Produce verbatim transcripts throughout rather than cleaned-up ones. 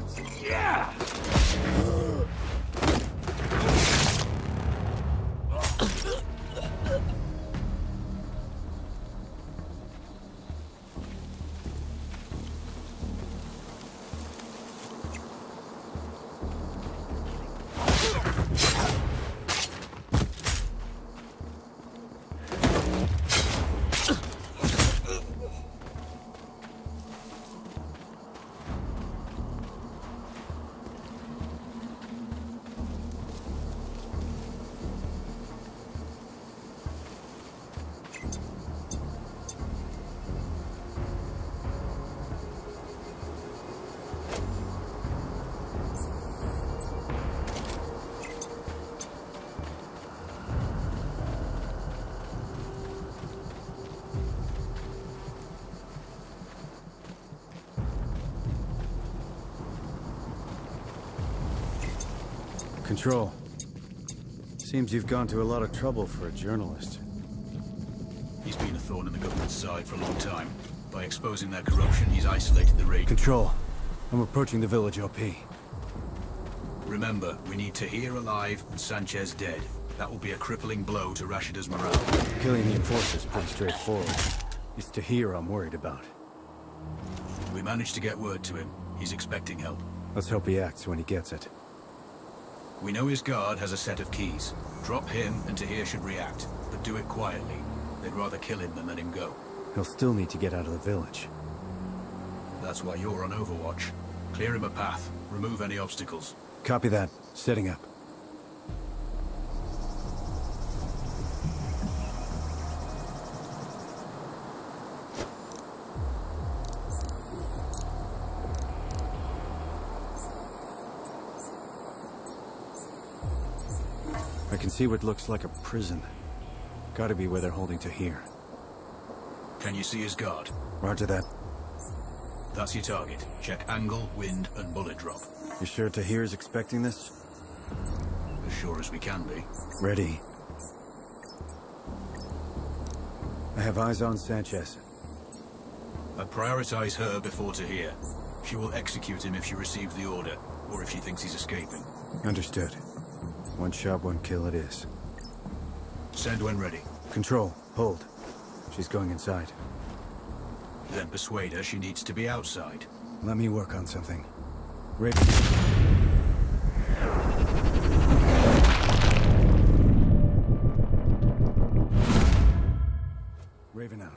Yeah! Control. Seems you've gone to a lot of trouble for a journalist. He's been a thorn in the government's side for a long time. By exposing their corruption, he's isolated the raid. Control. I'm approaching the village O P. Remember, we need Tahir alive and Sanchez dead. That will be a crippling blow to Rashida's morale. Killing the enforcer's pretty straightforward. It's Tahir I'm worried about. We managed to get word to him. He's expecting help. Let's hope he acts when he gets it. We know his guard has a set of keys. Drop him and Tahir should react, but do it quietly. They'd rather kill him than let him go. He'll still need to get out of the village. That's why you're on Overwatch. Clear him a path. Remove any obstacles. Copy that. Setting up. I can see what looks like a prison. Gotta be where they're holding Tahir. Can you see his guard? Roger that. That's your target. Check angle, wind, and bullet drop. You sure Tahir's expecting this? As sure as we can be. Ready. I have eyes on Sanchez. I'd prioritize her before Tahir. She will execute him if she receives the order, or if she thinks he's escaping. Understood. One shot, one kill it is. Send when ready. Control. Hold. She's going inside. Then persuade her she needs to be outside. Let me work on something. Raven. Raven out.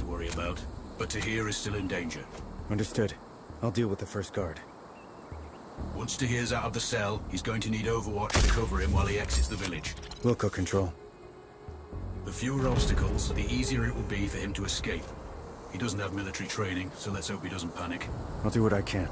But Tahir is still in danger. Understood. I'll deal with the first guard. Once Tahir's out of the cell, he's going to need Overwatch to cover him while he exits the village. Wilco control. The fewer obstacles, the easier it will be for him to escape. He doesn't have military training, so let's hope he doesn't panic. I'll do what I can.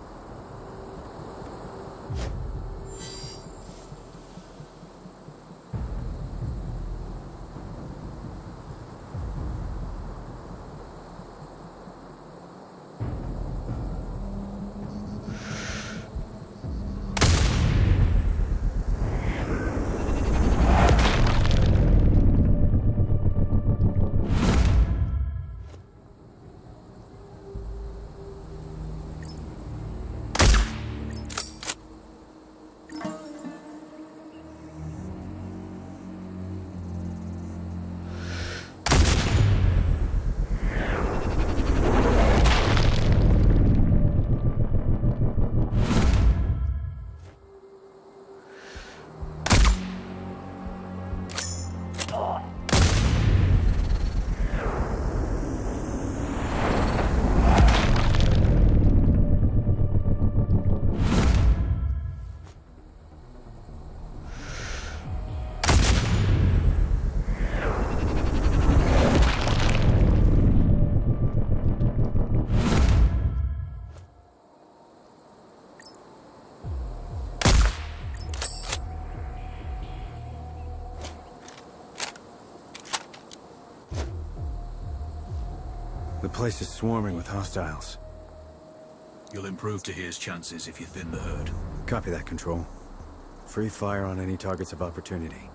The place is swarming with hostiles. You'll improve Tahir's chances if you thin the herd. Copy that, Control. Free fire on any targets of opportunity.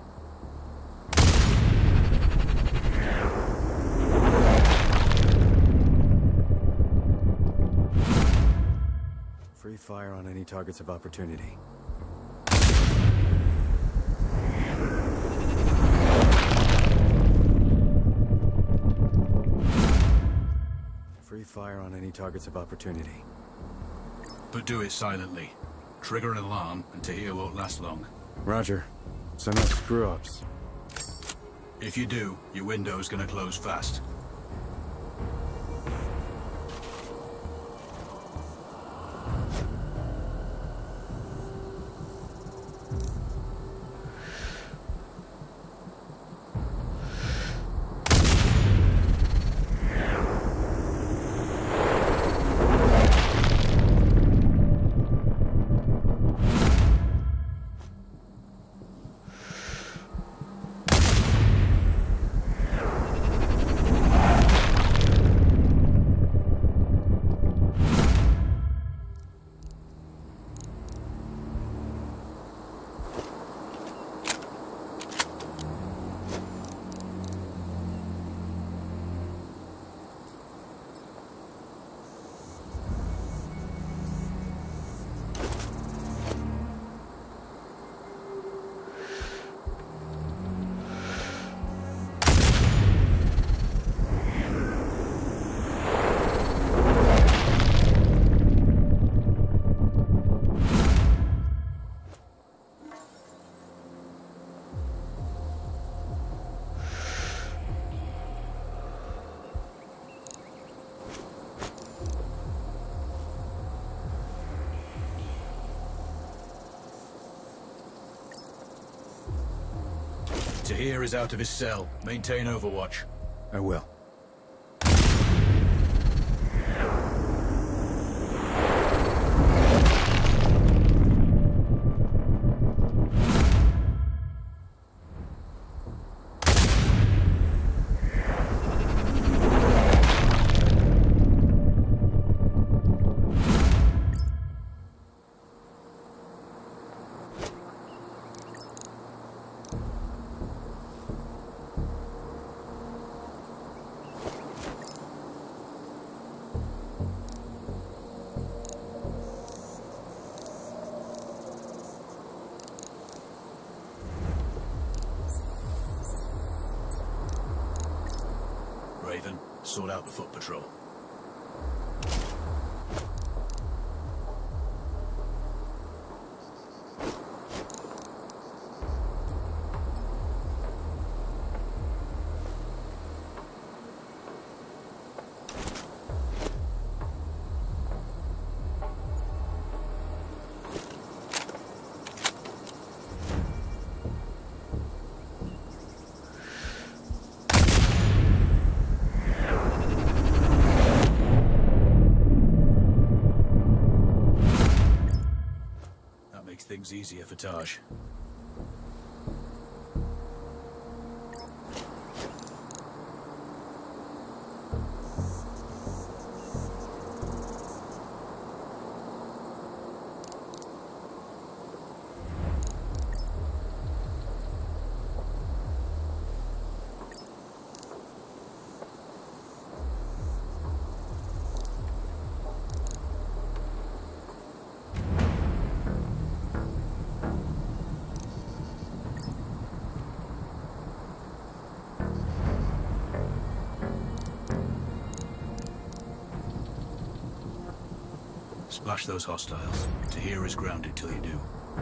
Free fire on any targets of opportunity. Free fire on any targets of opportunity. But do it silently. Trigger an alarm, and Tahir won't last long. Roger. So no screw-ups. If you do, your window's gonna close fast. Tahir is out of his cell. Maintain Overwatch. I will. Raven, sort out the foot patrol. things easier for Taj. Splash those hostiles. Tahir is grounded till you do.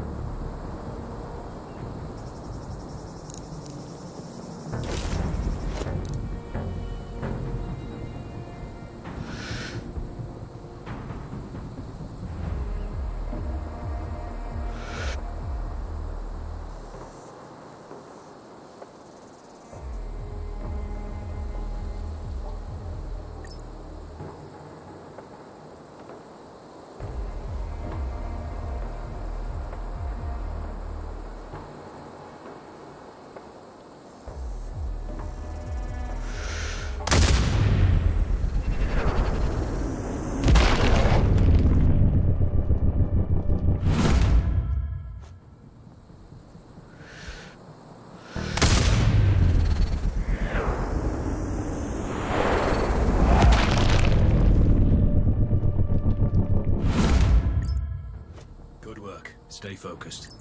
Stay focused.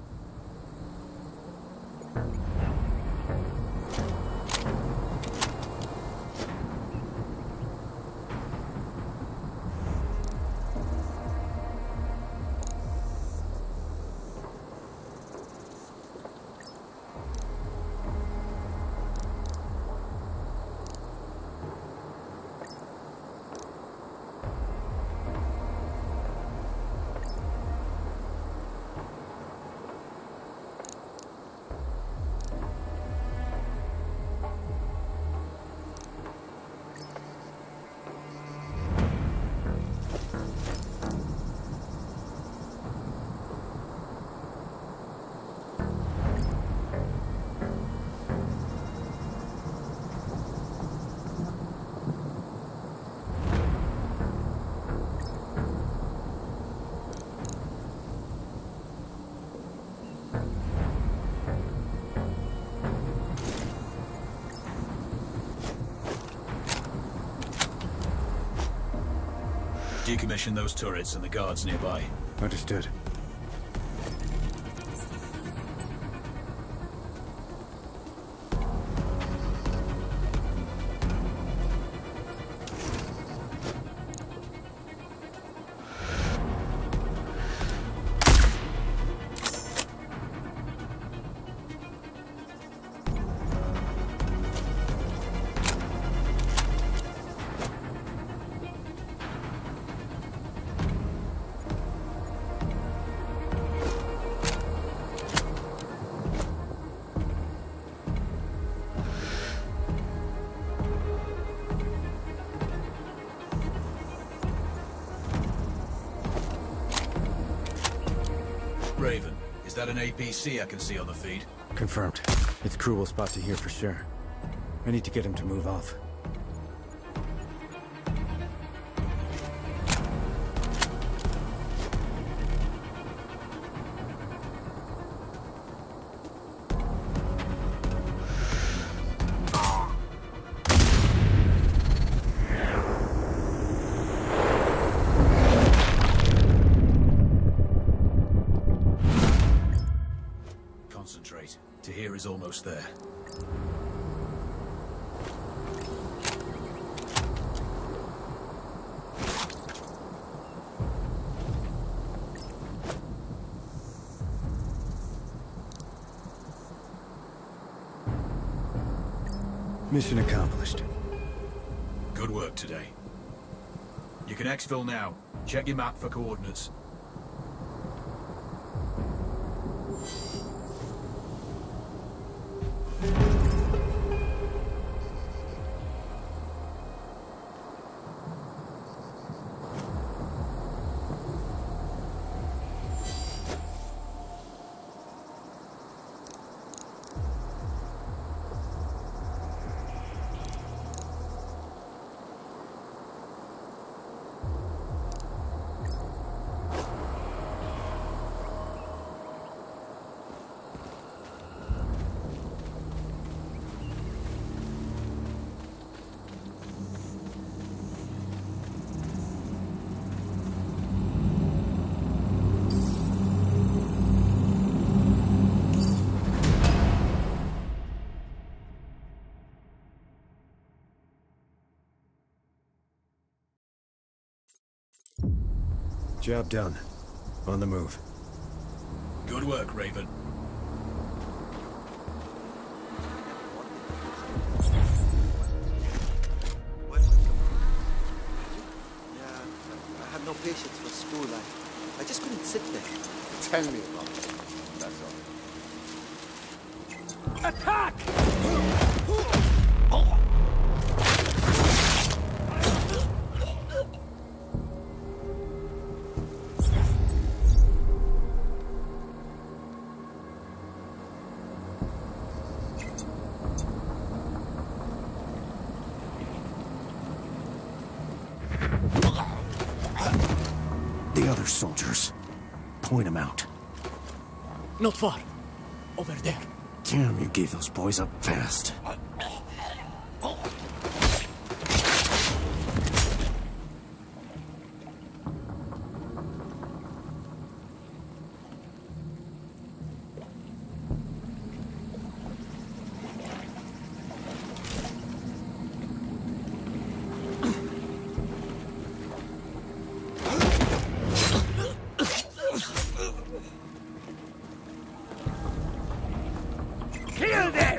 Decommission those turrets and the guards nearby. Understood. Raven, is that an A P C I can see on the feed? Confirmed. Its crew will spot Tahir for sure. I need to get him to move off. Concentrate. Tahir is almost there. Mission accomplished. Good work today. You can exfil now. Check your map for coordinates. Job done. On the move. Good work, Raven. Yeah, I have no patience for school. I, I just couldn't sit there. Tell me about it. That's all. Attack! The other soldiers. Point them out. Not far. Over there. Damn, you gave those boys up fast. Kill them!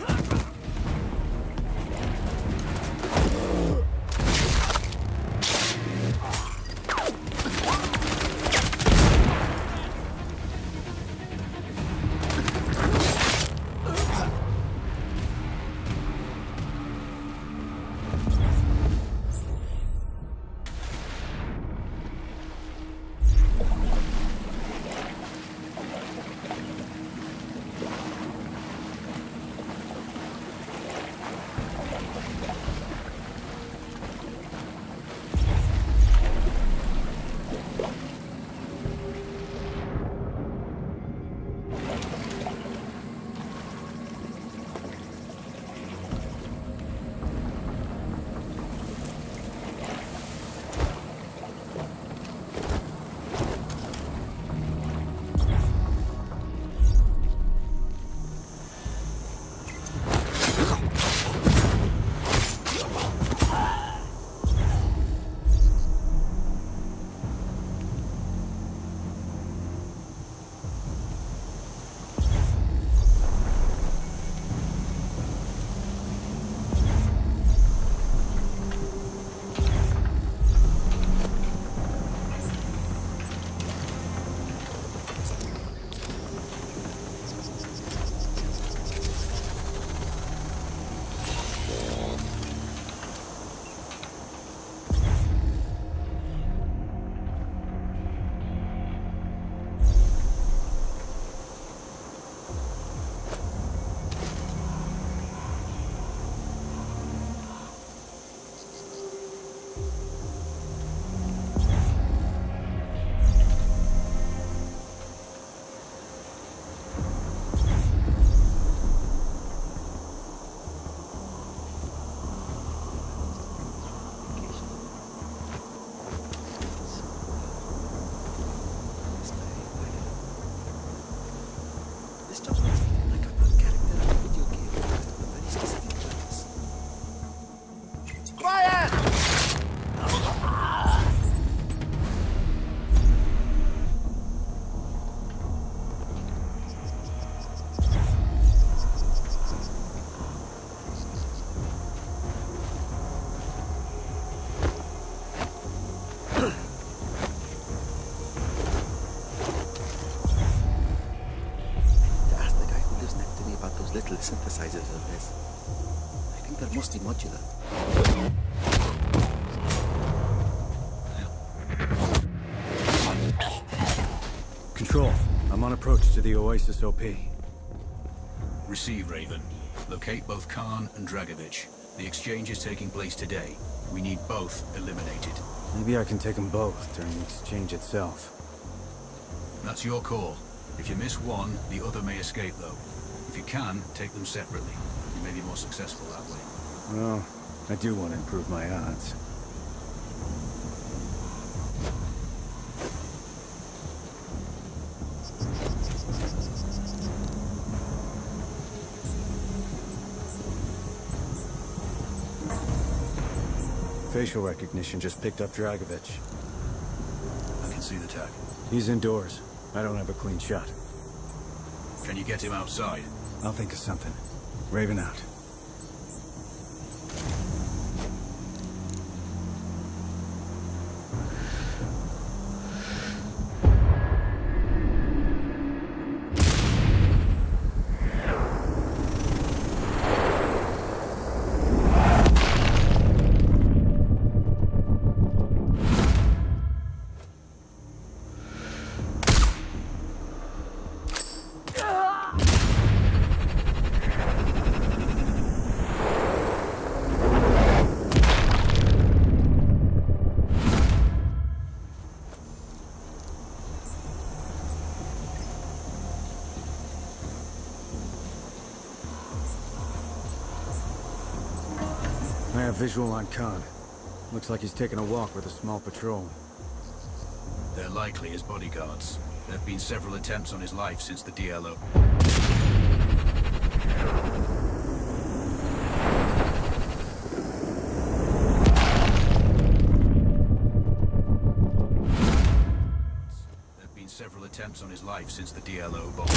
Little synthesizers of this. I think they're mostly modular. Control, I'm on approach to the Oasis O P. Receive, Raven. Locate both Khan and Dragovich. The exchange is taking place today. We need both eliminated. Maybe I can take them both during the exchange itself. That's your call. If you miss one, the other may escape, though. If you can, take them separately. You may be more successful that way. Well, I do want to improve my odds. Facial recognition just picked up Dragovich. I can see the tag? He's indoors. I don't have a clean shot. Can you get him outside? I'll think of something. Raven out. I have visual on Khan. Looks like he's taking a walk with a small patrol. They're likely his bodyguards. There have been several attempts on his life since the D L O. There have been several attempts on his life since the D L O bomb.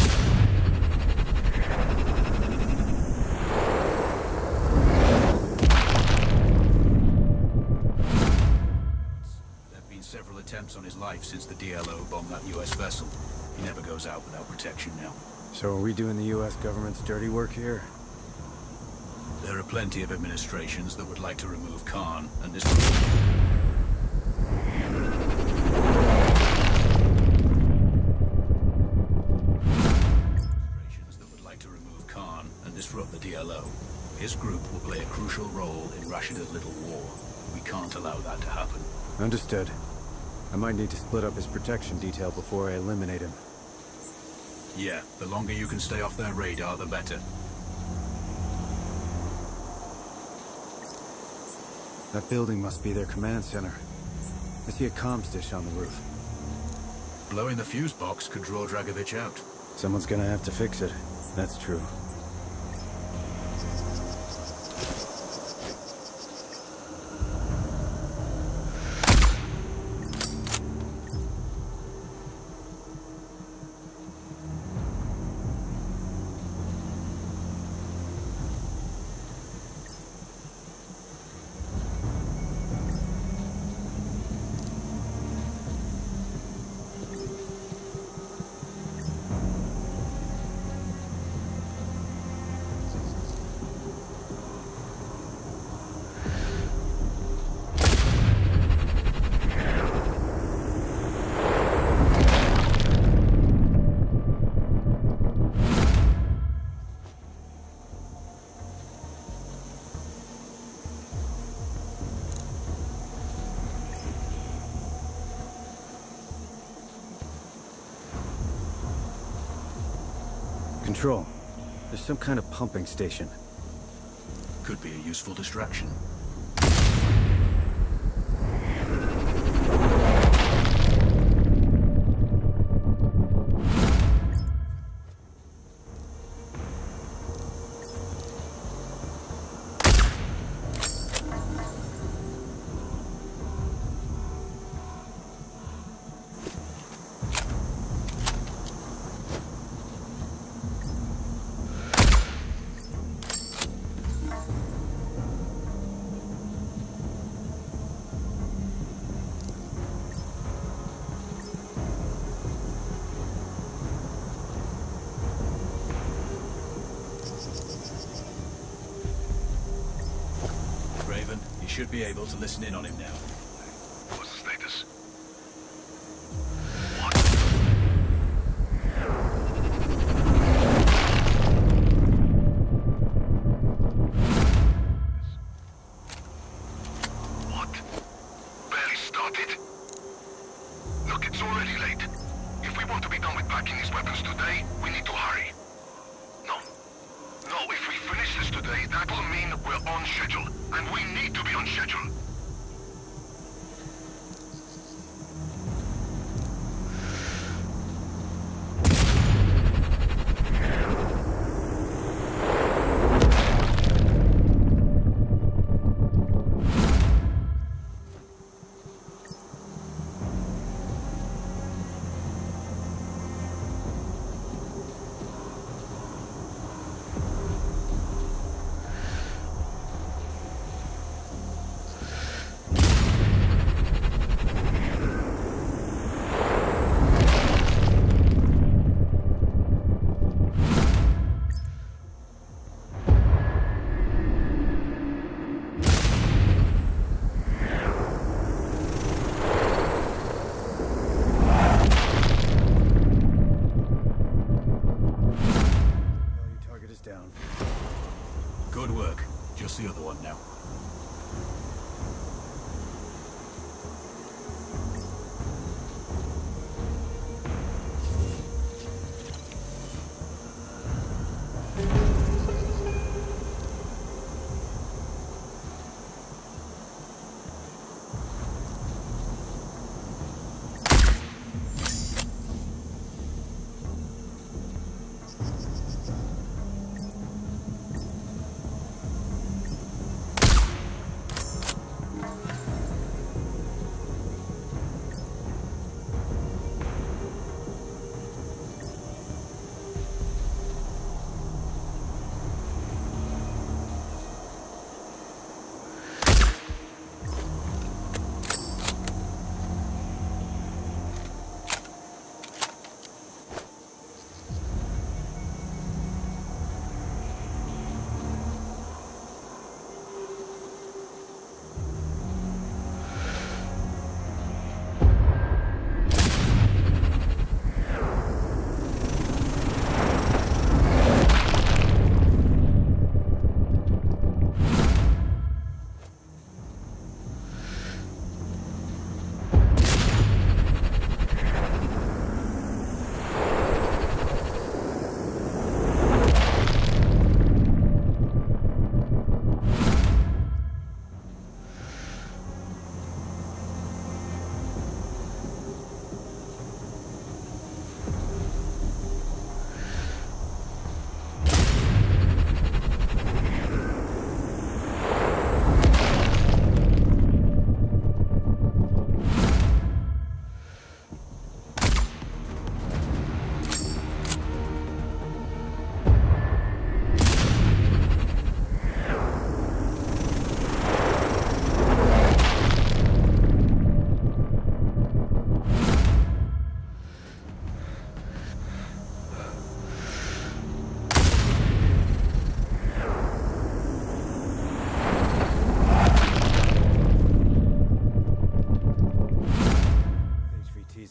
Several attempts on his life since the D L O bombed that U S vessel. He never goes out without protection now. So are we doing the U S government's dirty work here? There are plenty of administrations that would like to remove Khan, and this administrations that would like to remove Khan and disrupt the D L O. His group will play a crucial role in Rashida's little war. We can't allow that to happen. Understood. I might need to split up his protection detail before I eliminate him. Yeah, the longer you can stay off their radar, the better. That building must be their command center. I see a comms dish on the roof. Blowing the fuse box could draw Dragovich out. Someone's gonna have to fix it. That's true. Control. There's some kind of pumping station. Could be a useful distraction. You should be able to listen in on him now. What's the status? What? Barely started? Look, it's already late. If we want to be done with packing these weapons today, we need to hurry. No. No, if we finish this today, that will mean we're on schedule. And we need to be on schedule.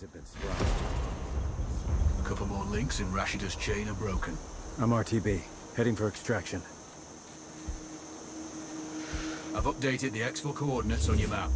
have been splashed. A couple more links in Rashida's chain are broken. I'm R T B, heading for extraction. I've updated the exfil coordinates on your map.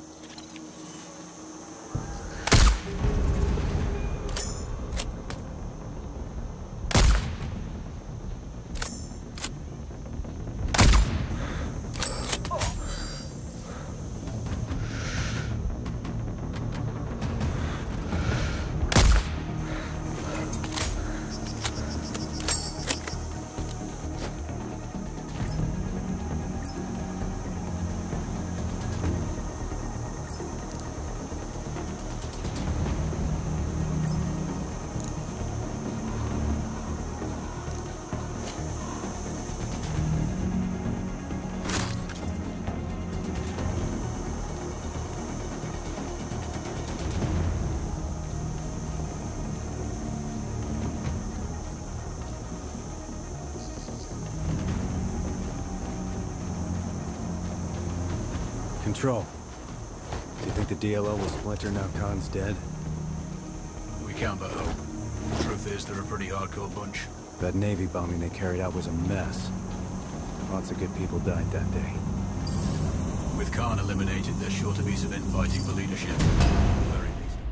Control. Do you think the D L O will splinter now Khan's dead? We can but hope. The truth is, they're a pretty hardcore bunch. That Navy bombing they carried out was a mess. Lots of good people died that day. With Khan eliminated, there's sure to be some infighting for leadership. At the very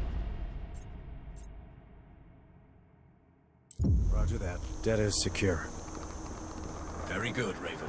least. Roger that. Data is secure. Very good, Raven.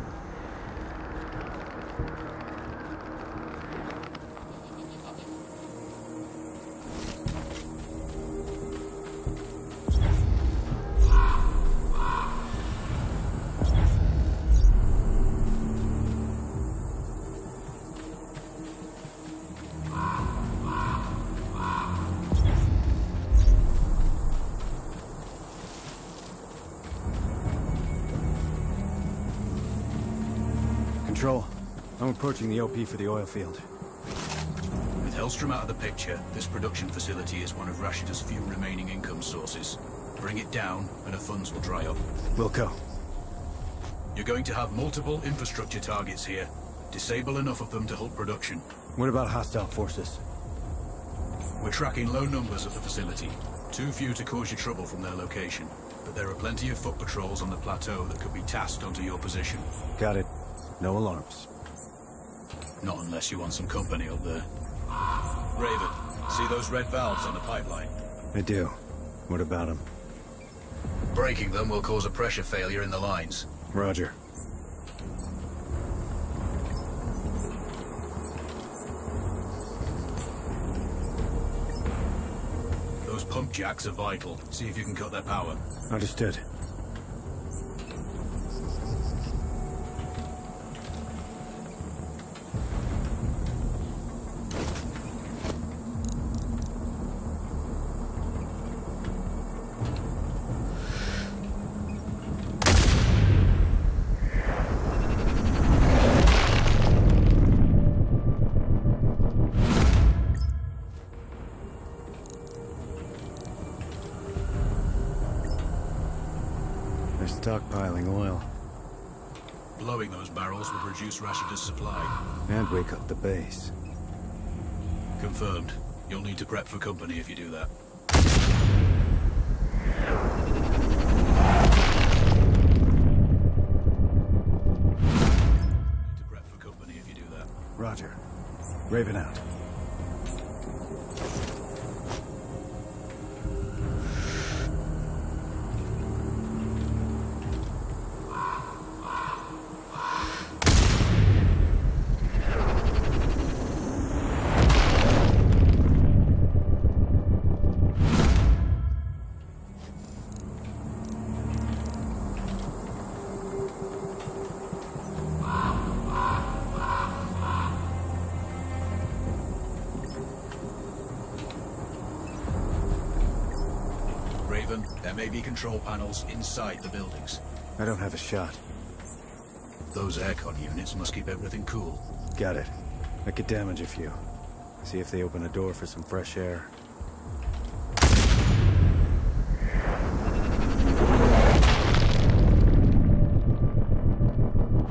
Control. I'm approaching the O P for the oil field. With Hellstrom out of the picture, this production facility is one of Rashida's few remaining income sources. Bring it down, and her funds will dry up. Wilco. You're going to have multiple infrastructure targets here. Disable enough of them to halt production. What about hostile forces? We're tracking low numbers at the facility. Too few to cause you trouble from their location. But there are plenty of foot patrols on the plateau that could be tasked onto your position. Got it. No alarms. Not unless you want some company up there. Raven, see those red valves on the pipeline? I do. What about them? Breaking them will cause a pressure failure in the lines. Roger. Those pump jacks are vital. See if you can cut their power. Understood. Stockpiling oil. Blowing those barrels would reduce Rashida's supply. And wake up the base. Confirmed. You'll need to prep for company if you do that. Need to prep for company if you do that. Roger. Raven out. There may be control panels inside the buildings. I don't have a shot. Those aircon units must keep everything cool. Got it. I could damage a few. See if they open a door for some fresh air.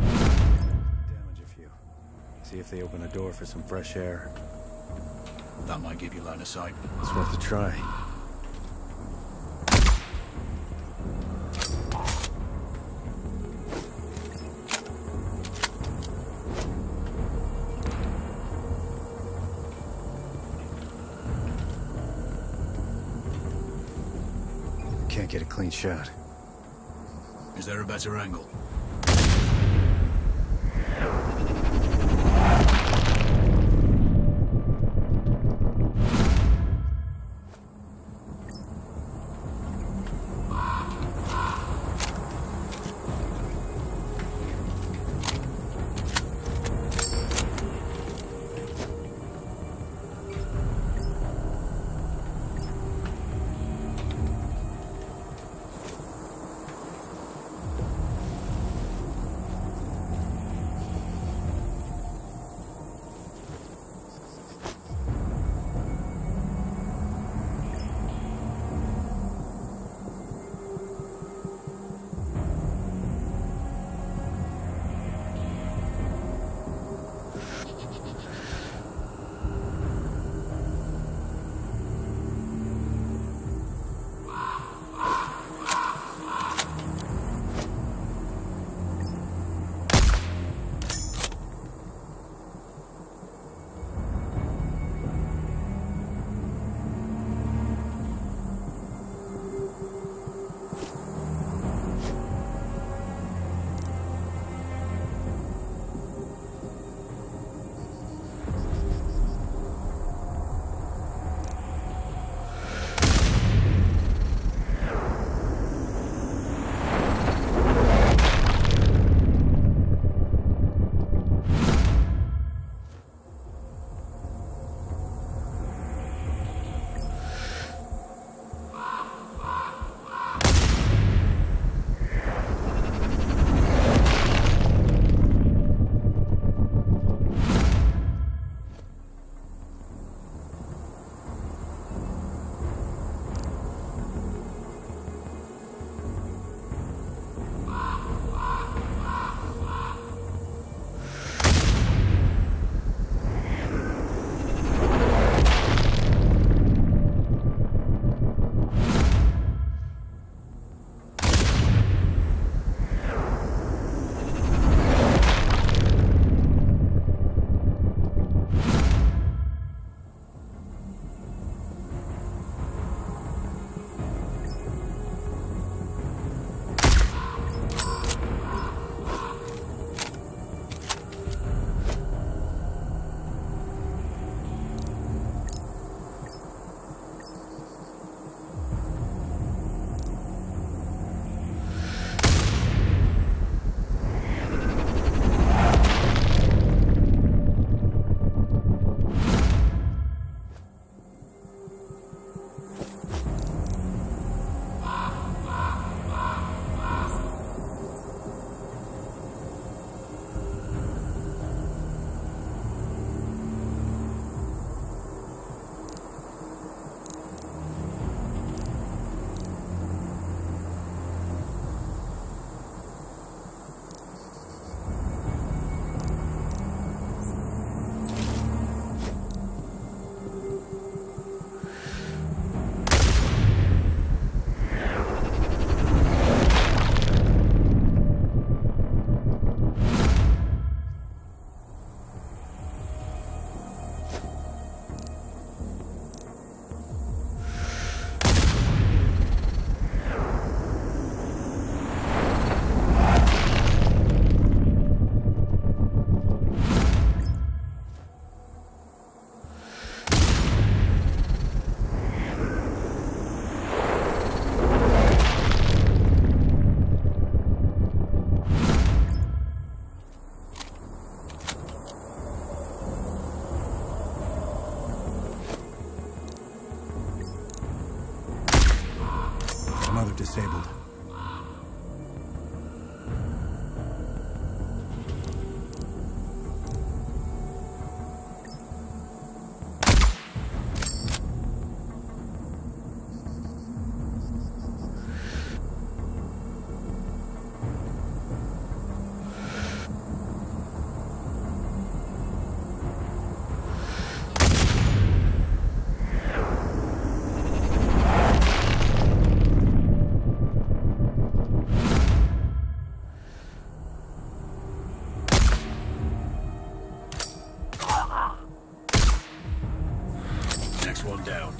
Damage a few. See if they open a door for some fresh air. That might give you line of sight. It's worth a try. Can't get a clean shot. Is there a better angle? Disabled. down.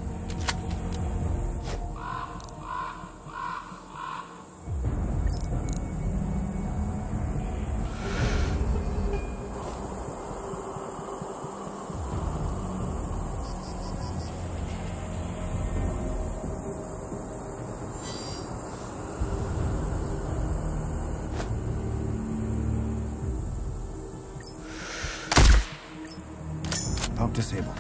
Pump disabled.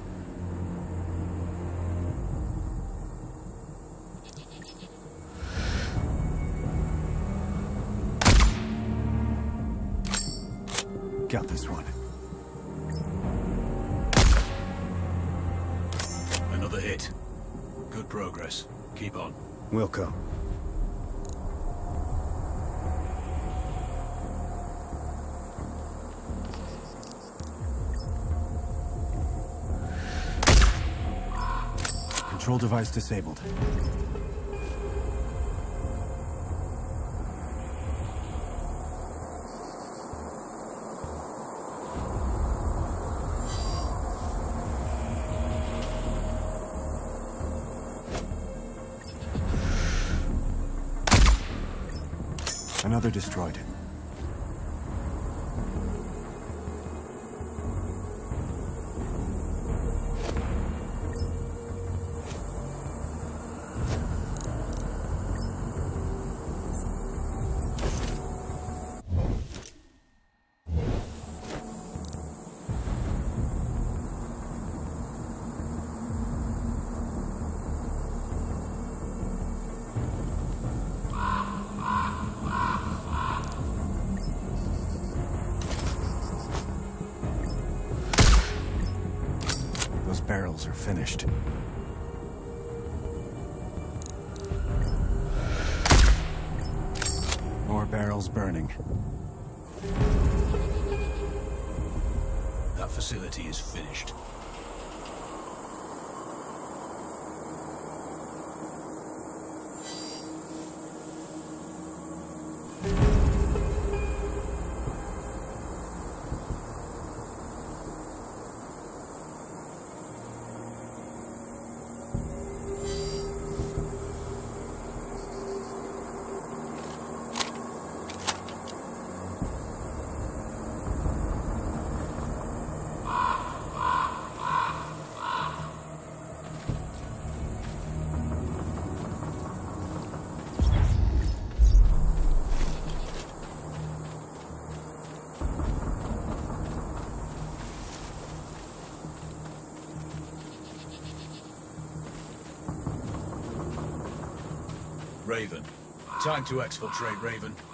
Got this one. Another hit. Good progress. Keep on. Wilco. Control device disabled. Another destroyed. Those barrels are finished. More barrels burning. That facility is finished. Raven. Time to exfiltrate, Raven.